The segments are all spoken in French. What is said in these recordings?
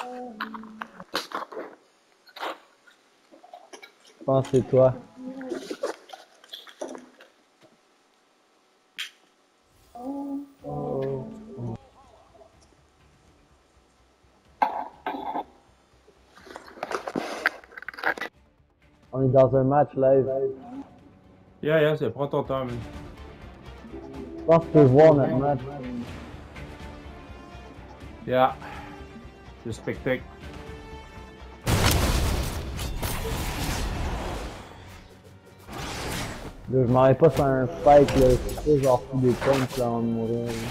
Je pense que c'est toi. On est dans un match live. Yeah, c'est prends ton temps, man. Je pense que tu peux voir notre match. Yeah. Le spectacle. Là, je m'en vais pas sur un spike, là. C'est pas genre fou des punch là avant de mourir. Là.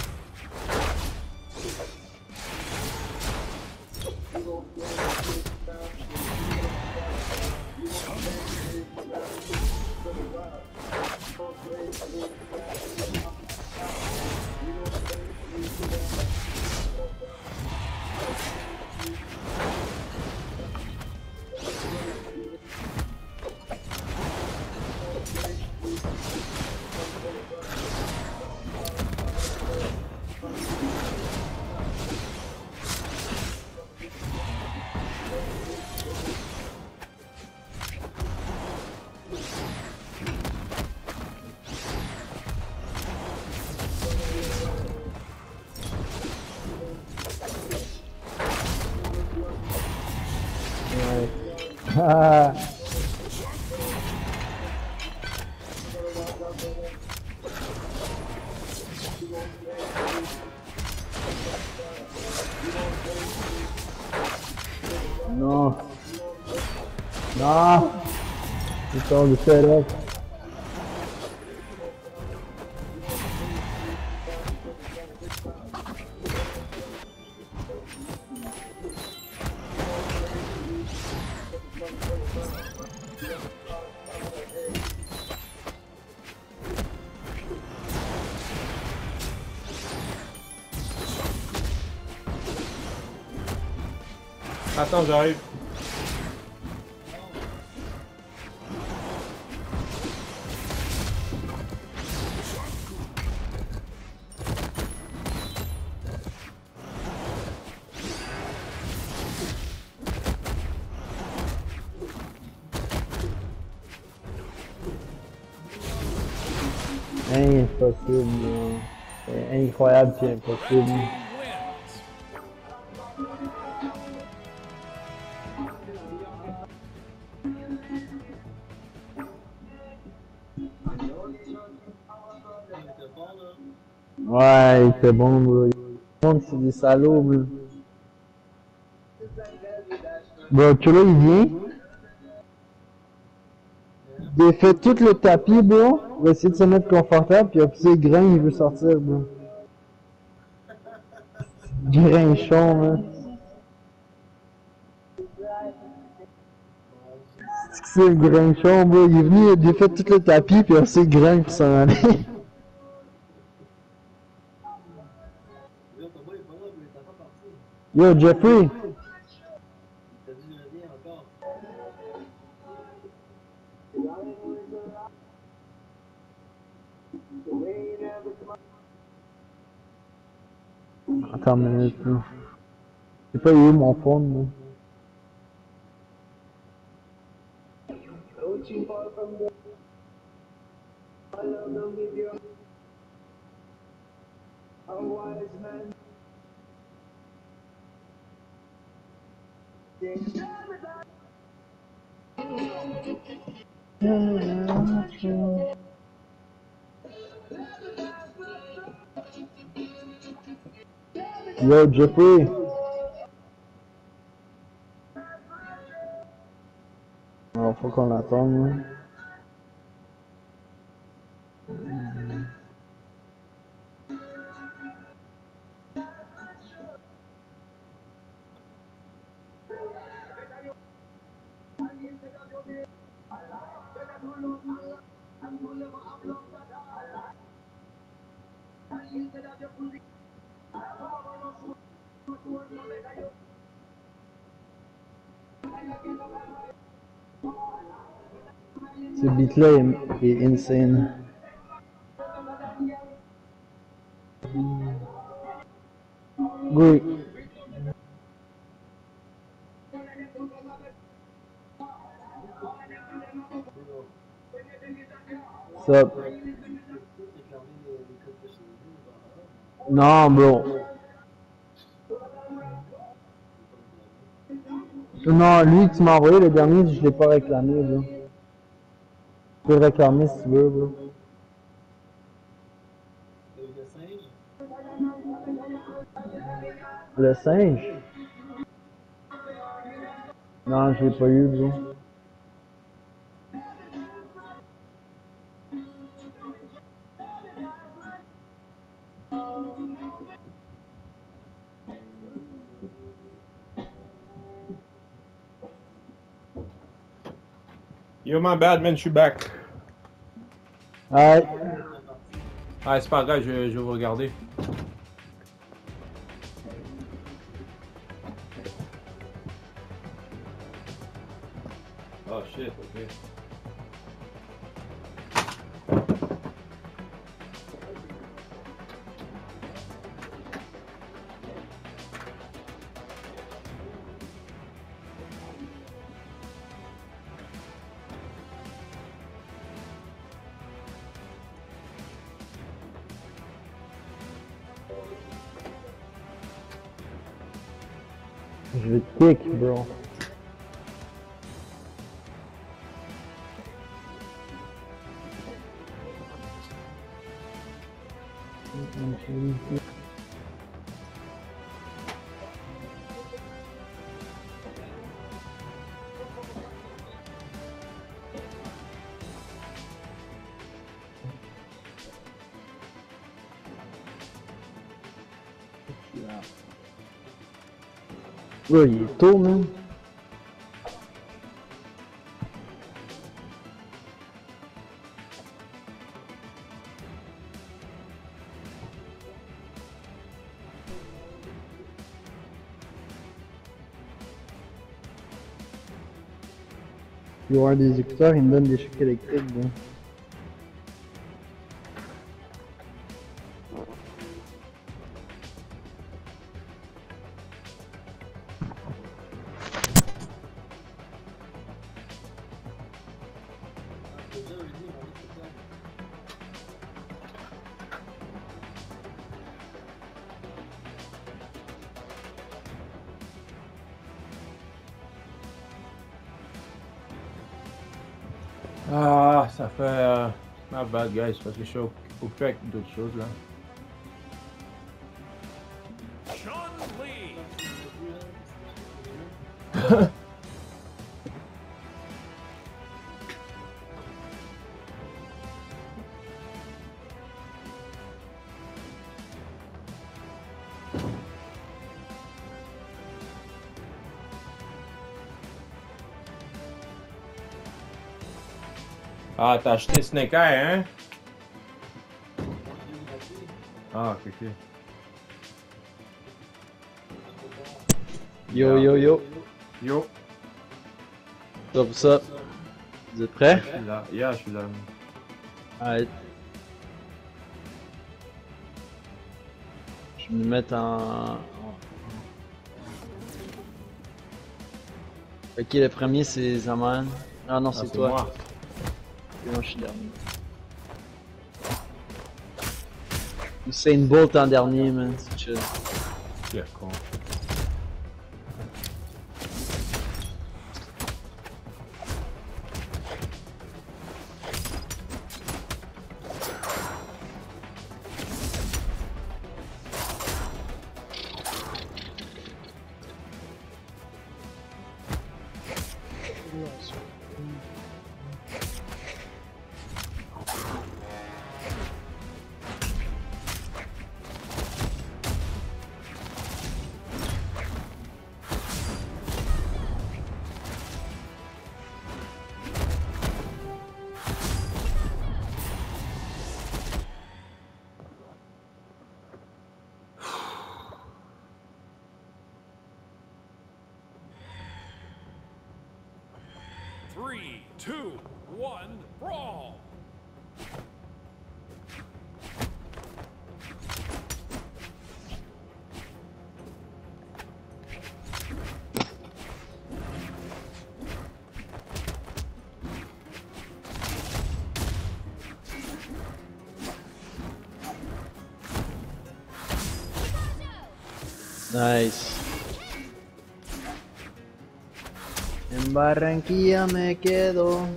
Ah. Non. Non. Ils sont de setup. Attends, j'arrive. Impossible. C'est incroyable puis impossible. Ouais, il était bon, bro. Tout le monde, c'est des salauds, bro. Bro, tu là, il vient. Il fait tout le tapis, bro. Il va essayer de se mettre confortable, puis après, il grain, il veut sortir, bro. Grinchon, hein. C'est le grinchon, bro. Il est venu, il a fait tout le tapis, puis après, il grain pour s'en aller. Yo, Jeffrey! Attends une minute, là. Je sais pas où est mon phone, là. Yo, Jeffrey! Alors, faut qu'on l'attende, là. Ce beat-là est insane. Oui. Ça. Non, bro. Non, lui que tu m'as envoyé le dernier, je l'ai pas réclamé, bro. Tu peux le réclamer si tu veux, bro. Le singe? Non, je l'ai pas eu, bro. Yo, my bad, man, je suis back. Ouais. Ah, c'est pas grave, je vais vous regarder. Oh shit, ok. Je vais te kick, bro. Bro, il est tôt, man. Il va y avoir des écouteurs, il me donne des chocs électriques, bro. Ah, ça fait... not bad, guys, parce que je suis occupé avec d'autres choses, là. Ah, t'as acheté Snake Eye, hein? Ah, ok, ok. Yo yo yo, Yo, what's up? Vous êtes prêts? je suis là. Yeah, je suis là. Alright. Je vais me mettre en... Ok, le premier c'est Zaman. Ah non, Ah, c'est toi. moi. Et moi je suis dernier. Usain Bolt en dernier, man, c'est chill. Quel con. Three, two, one, brawl! Nice. En Barranquilla me quedo.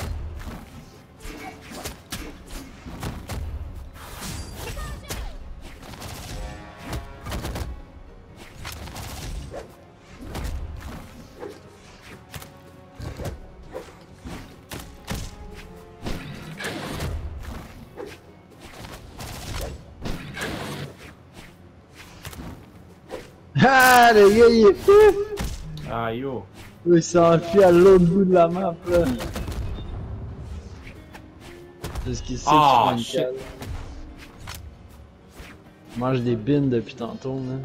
Ah, le gars il est fou! Ah yo. Il s'enfuit à l'autre bout de la map là. Parce qu'il sait Ah, que je suis shit. une cale. Je mange des bines depuis tantôt, man.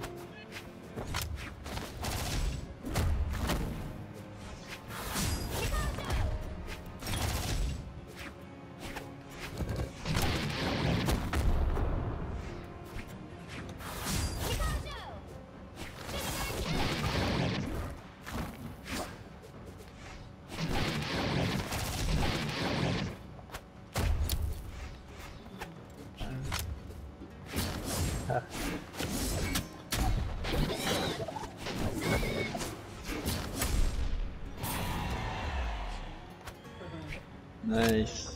Nice.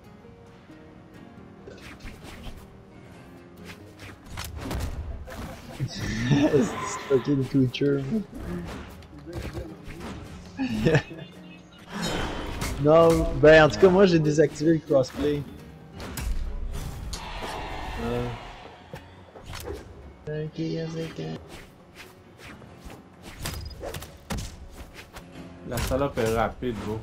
C'est fucking creature. Non, ben en tout cas moi j'ai désactivé le crossplay. Ok, La salope est rapide, bro.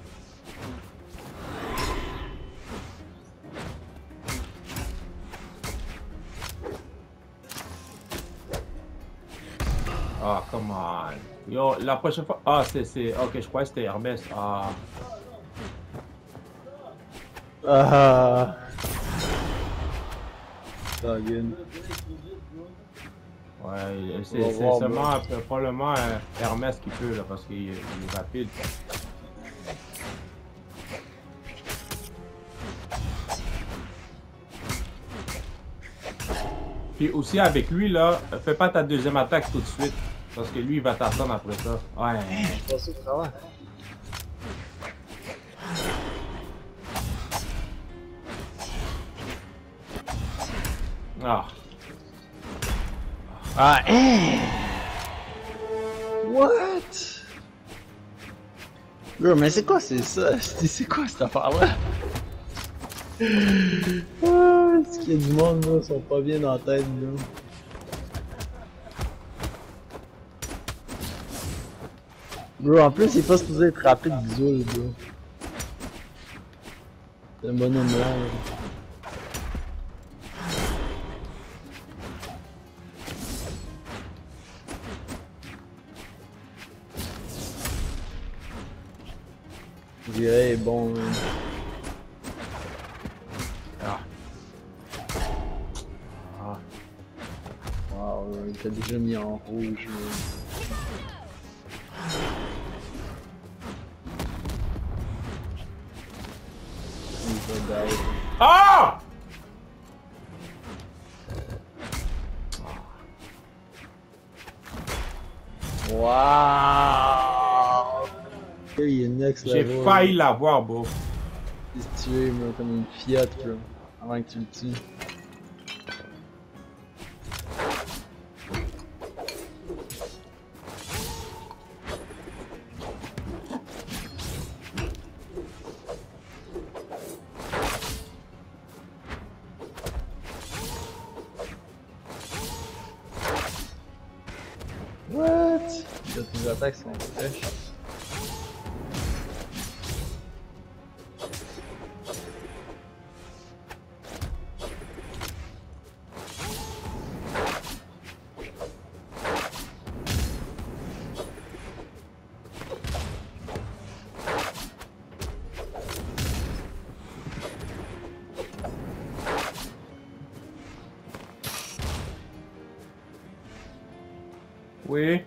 Ah, come on. Yo, la prochaine fois. Ah, c'est. Ok, je croyais que c'était Hermès. Ah. Ah. Login. Ouais, c'est On va voir, seulement probablement Hermès qui peut, là, parce qu'il est rapide. Puis aussi avec lui, là, fais pas ta deuxième attaque tout de suite. Parce que lui, il va t'attendre après ça. Ouais. Je passe au travers. Ah. Ah, hein? What? Bro, mais c'est quoi c'est ça? C'est quoi cette affaire-là? Ah, est-ce qu'il y a du monde, là, ils sont pas bien dans la tête, là. Bro, en plus, il est pas supposé être rapide du Zoul, bro. C'est un bonhomme là, là. Je dirais, il est bon, man. Ah. Ah. Wow, il t'a déjà mis en rouge, man. Il va die. Ah! Wow! Il est next J'ai level. failli l'avoir, bro. Il s'est tué, bro, comme une Fiat, bro. Avant que tu le tues. What? Tes attaques sont fraîches. Oui.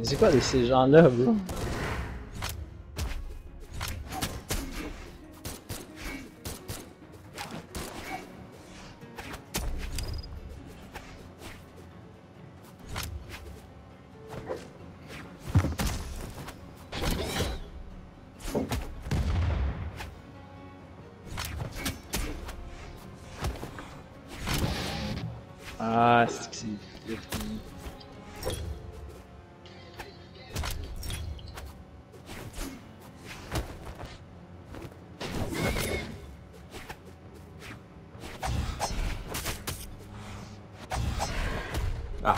Mais c'est quoi de ces gens-là, bro? Ah, c'est que c'est fini. Ah.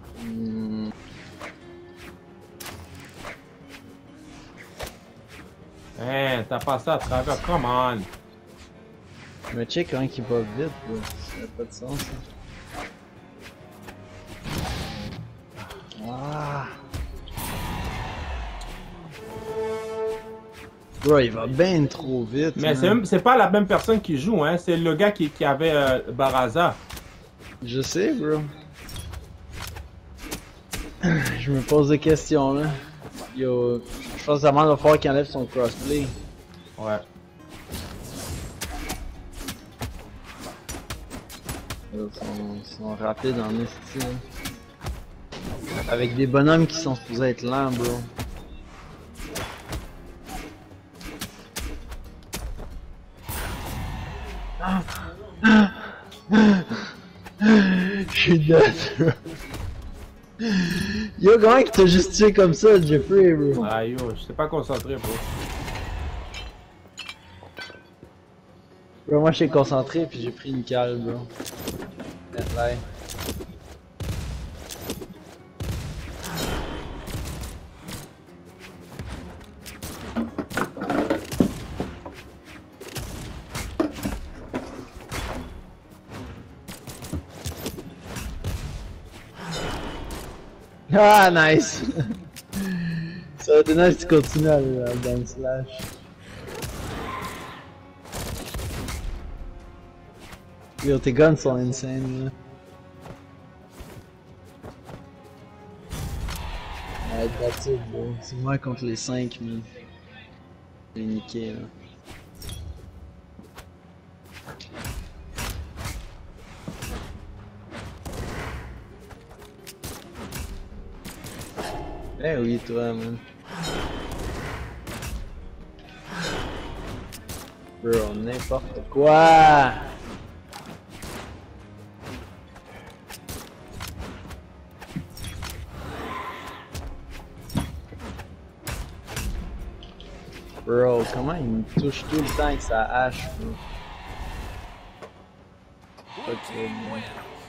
Hein, t'as passé à travers, come on. Mais check quand il va vite, bro. Ça n'a pas de sens. Ah. Bro, il va bien trop vite. Mais man. c'est pas la même personne qui joue, hein. C'est le gars qui avait Baraza. Je sais, bro. Je me pose des questions, là. Yo, je pense vraiment qu'il va falloir qu'il enlève son crossplay. Ouais. Ils sont rapides en esti, hein. Avec des bonhommes qui sont supposés être lents, bro. Je suis dead, bro. Yo, comment il t'a juste tué comme ça, Jeffrey, bro? Ah yo, j'étais pas concentré, bro. Bro, moi j'étais concentré puis j'ai pris une cale, bro. Là. Ah, nice! Ça aurait été nice si tu continues à aller dans le slash. Yo, tes guns sont insane, là. Ouais, that's it, bro. C'est moi contre les 5, man. J'ai niqué, là. Eh oui, toi, man. Bro, n'importe quoi! Bro, comment il me touche tout le temps avec sa hache, bro? Ok, bon.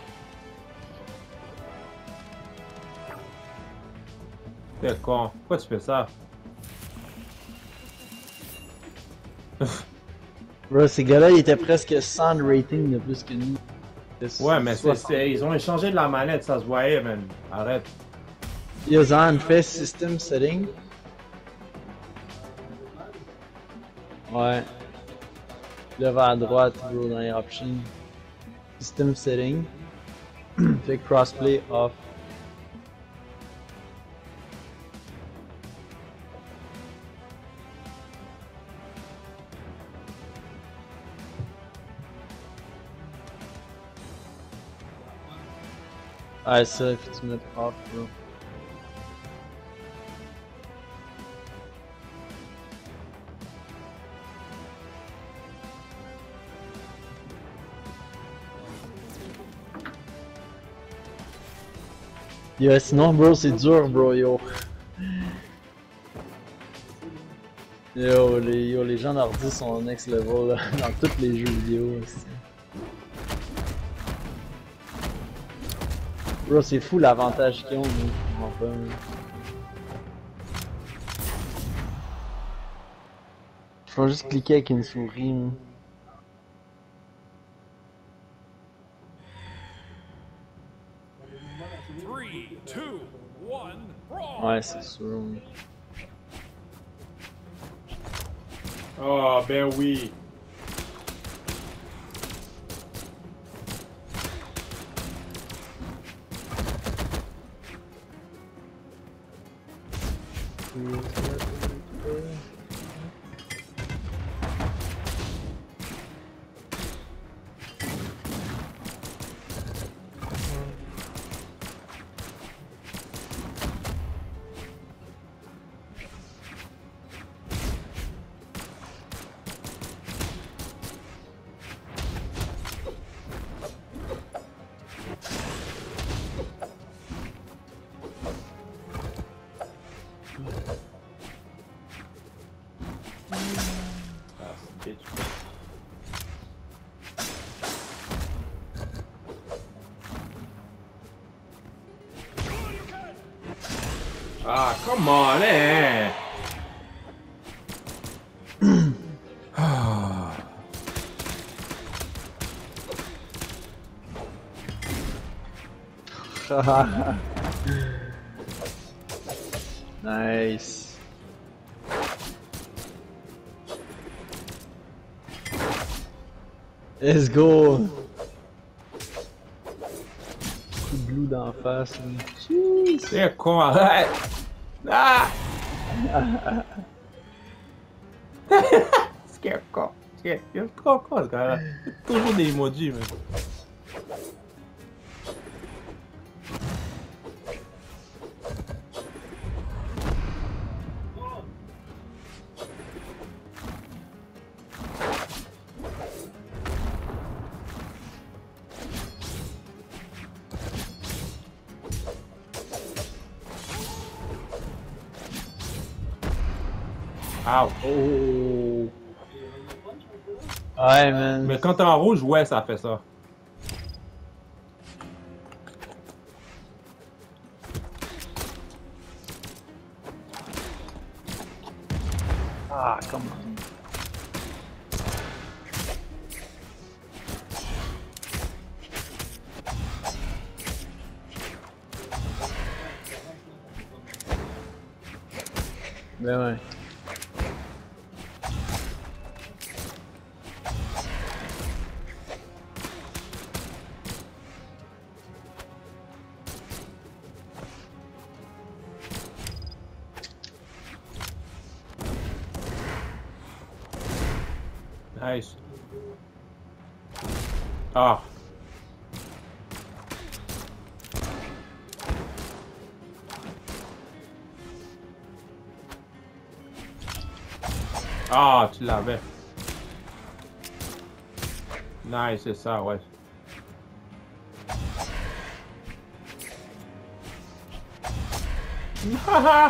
T'es con. Pourquoi tu fais ça? Bro, ces gars-là, ils étaient presque 100 de rating de plus que nous. Ouais, mais ils ont échangé de la manette, ça se voyait, man. Arrête. Yo, Zan, fais System Setting. Ouais. Lève à droite, bro, dans les options. System Setting. Fais Crossplay off. Ah, ça, faut que tu mettes off, bro. Yo, sinon, bro, c'est dur, bro, yo. Yo, les gens d'ordi sont next level, là, dans tous les jeux vidéo, aussi. Bro, c'est fou l'avantage qu'ils ont, nous. Enfin. Faut juste cliquer avec une souris, man. Three, two, one, brawl. Ouais, c'est sûr. Oh, ben oui. Ah, come on, eh! Nice. Let's go. Coup de glue d'en face. Là. C'est con, arrête! Ah! C'est con. Il est trop con, ce gars-là. C'est toujours des emojis, mais. Ow. Oh. Ouais, man. Mais quand t'es en rouge, ouais, ça fait ça. Ah, come on. Ben ouais. Nice. Ah. Ah, tu l'avais. Nice, c'est ça, ouais. Haha.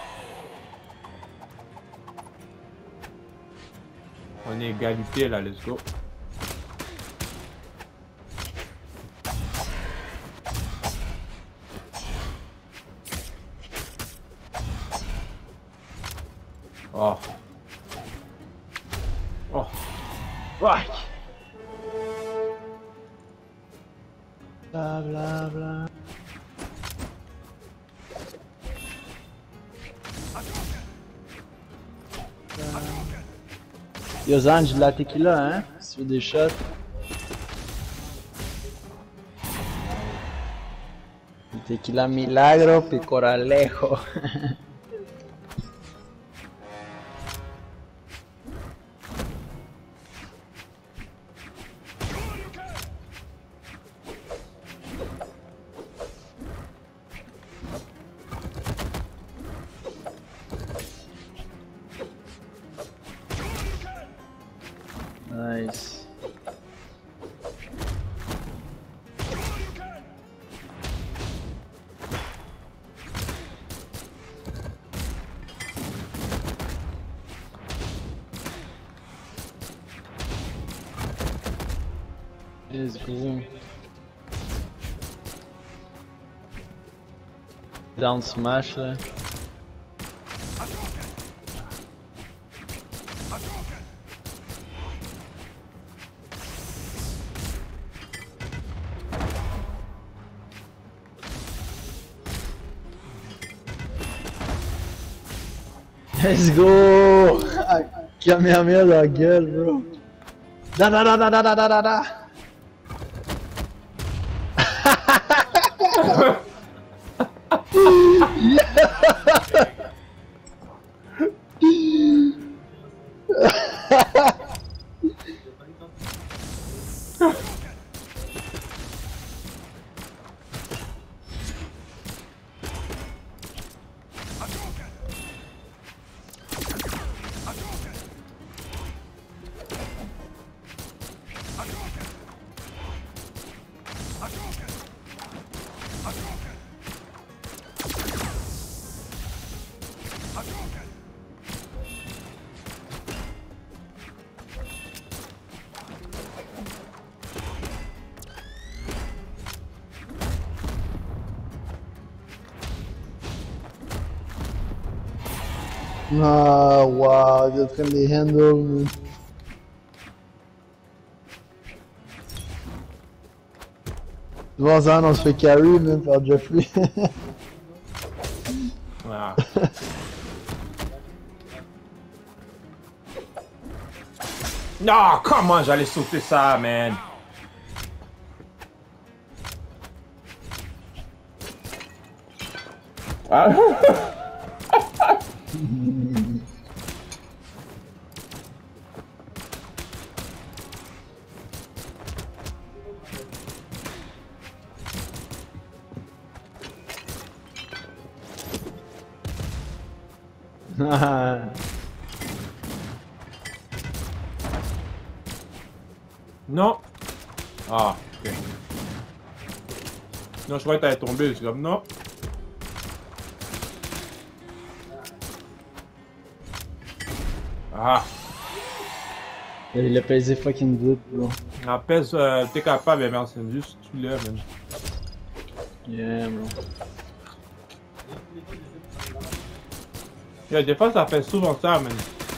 On est égalité là, let's go. Oh. Oh. Fuck! Bla bla bla. Yo Zan, j'ai de la tequila, hein? Si tu veux des shots. Tequila Milagro Picoralejo. Nice. Let's go. Down smash là. Let's go! Kamehameha dans la gueule, bro. Da da da da da da da da da. Ah, wow, il est en train de les handle, man. Devant ça, on se fait carry, man, par Jeffrey. Ah. Non, comment j'allais sauter ça, man? Ah. Non. Ah, ok. Non, je croyais que t'allais tomber, je suis comme non. Ah. Il a pesé fucking vite, bro. En pèse, t'es capable, mais c'est juste tu l'as, man. Yeah, bro. Yeah, des fois, ça fait souvent ça, man.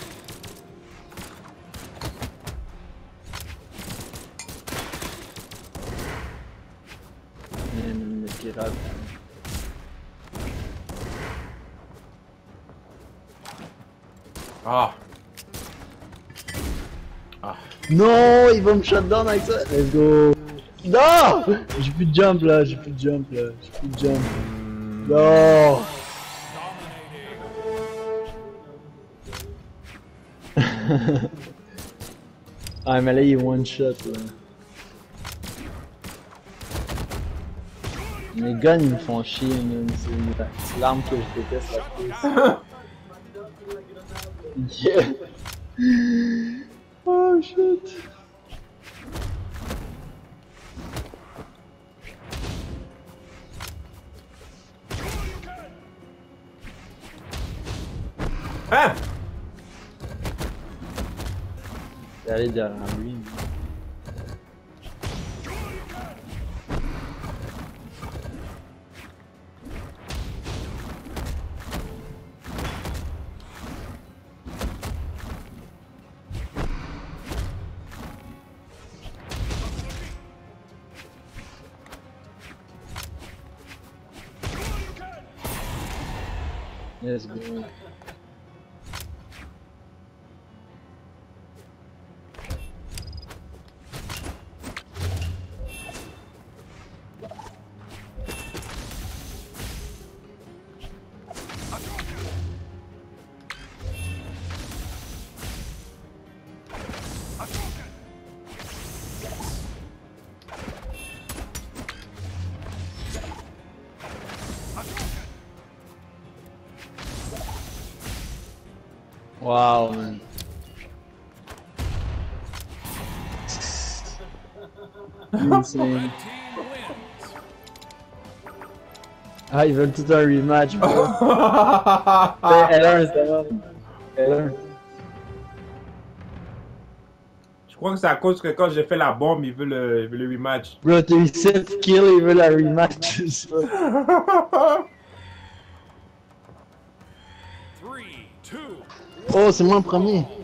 Yeah, man, le pirate. Ah. Ah. Non, il va me shutdown avec ça. Let's go. Non! J'ai plus de jump là, j'ai plus de jump là, j'ai plus de jump. Non! Ah, mais là il est one shot là. Les guns ils me font chier, man. C'est l'arme que je déteste la plus. Yeah! Oh shit! Hein? J'allais derrière lui. Let's go. Wow, man. Insane. Ah, ils veulent tout un rematch, bro. L1, c'est bon. L1. Je crois que c'est à cause que quand j'ai fait la bombe, il veut le rematch. Bro, t'as eu 7 kills, ils veulent la rematch, je sais pas. 3, 2, Oh, c'est moi le premier.